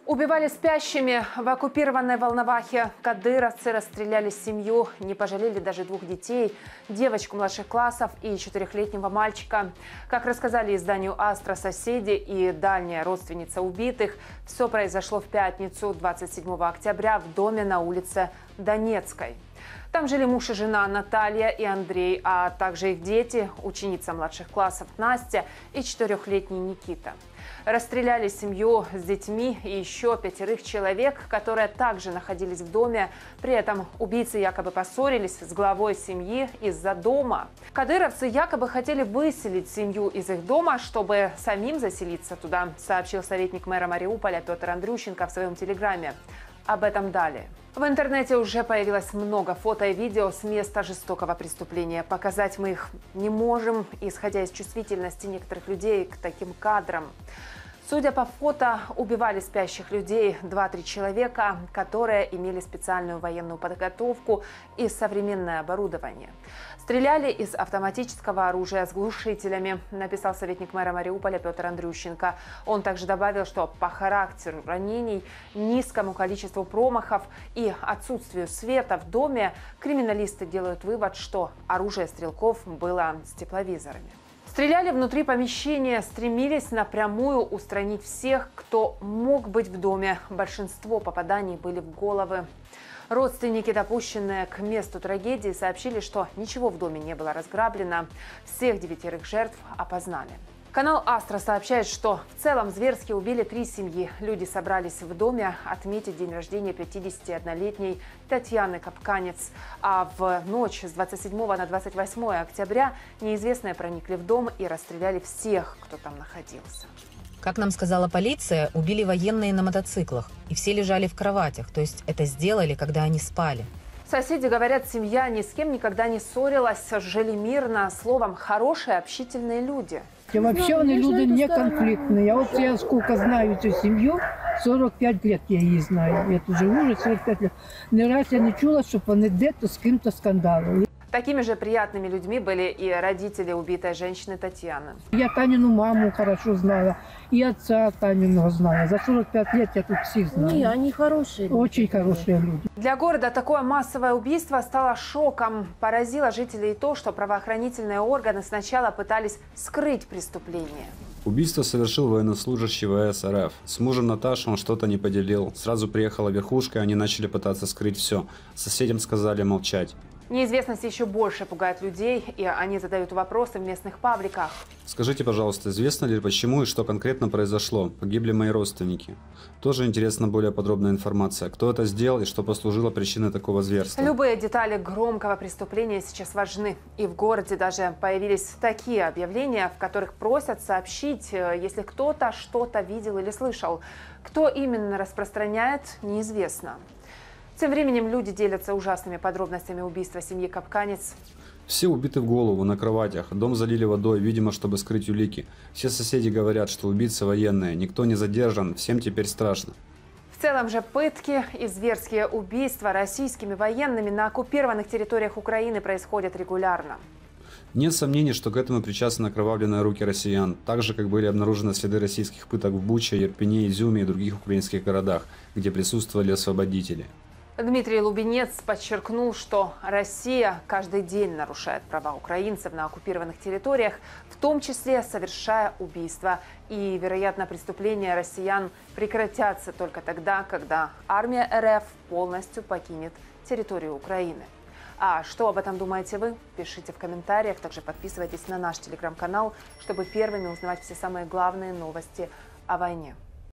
Убивали спящими. В оккупированной Волновахе кадыровцы расстреляли семью, не пожалели даже 2 детей, девочку младших классов и 4-летнего мальчика. Как рассказали изданию «Астра» соседи и дальняя родственница убитых, все произошло в пятницу, 27 октября, в доме на улице Донецкой. Там жили муж и жена Наталья и Андрей, а также их дети, ученица младших классов Настя и 4-летний Никита. Расстреляли семью с детьми и еще 5 человек, которые также находились в доме. При этом убийцы якобы поссорились с главой семьи из-за дома. Кадыровцы якобы хотели выселить семью из их дома, чтобы самим заселиться туда, сообщил советник мэра Мариуполя Петр Андрющенко в своем телеграме. Об этом далее. В интернете уже появилось много фото и видео с места жестокого преступления. Показать мы их не можем, исходя из чувствительности некоторых людей к таким кадрам. Судя по фото, убивали спящих людей 2-3 человека, которые имели специальную военную подготовку и современное оборудование. Стреляли из автоматического оружия с глушителями, написал советник мэра Мариуполя Петр Андрющенко. Он также добавил, что по характеру ранений, низкому количеству промахов и отсутствию света в доме криминалисты делают вывод, что оружие стрелков было с тепловизорами. Стреляли внутри помещения, стремились напрямую устранить всех, кто мог быть в доме. Большинство попаданий были в головы. Родственники, допущенные к месту трагедии, сообщили, что ничего в доме не было разграблено. Всех 9 жертв опознали. Канал «Астра» сообщает, что в целом зверски убили 3 семьи. Люди собрались в доме отметить день рождения 51-летней Татьяны Капканец. А в ночь с 27 на 28 октября неизвестные проникли в дом и расстреляли всех, кто там находился. Как нам сказала полиция, убили военные на мотоциклах. И все лежали в кроватях, то есть это сделали, когда они спали. Соседи говорят, семья ни с кем никогда не ссорилась, жили мирно, словом, хорошие, общительные люди. И вообще они люди не конфликтные. Я сколько знаю эту семью, 45 лет я її знаю. Я тут живу уже 45 лет. Ни раз я не чула, щоб вони где-то с кем-то скандалили. Такими же приятными людьми были и родители убитой женщины Татьяны. Я Танину маму хорошо знала, и отца Таниного знала. За 45 лет я тут всех знаю. Не, они хорошие люди. Очень хорошие люди. Для города такое массовое убийство стало шоком. Поразило жителей и то, что правоохранительные органы сначала пытались скрыть преступление. Убийство совершил военнослужащий ВС РФ. С мужем Наташей он что-то не поделил. Сразу приехала верхушка, и они начали пытаться скрыть все. Соседям сказали молчать. Неизвестность еще больше пугает людей, и они задают вопросы в местных пабликах. Скажите, пожалуйста, известно ли, почему и что конкретно произошло? Погибли мои родственники. Тоже интересна более подробная информация. Кто это сделал и что послужило причиной такого зверства? Любые детали громкого преступления сейчас важны. И в городе даже появились такие объявления, в которых просят сообщить, если кто-то что-то видел или слышал. Кто именно распространяет, неизвестно. Тем временем люди делятся ужасными подробностями убийства семьи Капканец. Все убиты в голову, на кроватях. Дом залили водой, видимо, чтобы скрыть улики. Все соседи говорят, что убийцы военные. Никто не задержан, всем теперь страшно. В целом же пытки и зверские убийства российскими военными на оккупированных территориях Украины происходят регулярно. Нет сомнений, что к этому причастны окровавленные руки россиян, так же, как были обнаружены следы российских пыток в Буче, Ирпене, Изюме и других украинских городах, где присутствовали освободители. Дмитрий Лубенец подчеркнул, что Россия каждый день нарушает права украинцев на оккупированных территориях, в том числе совершая убийства. И, вероятно, преступления россиян прекратятся только тогда, когда армия РФ полностью покинет территорию Украины. А что об этом думаете вы? Пишите в комментариях. Также подписывайтесь на наш телеграм-канал, чтобы первыми узнавать все самые главные новости о войне.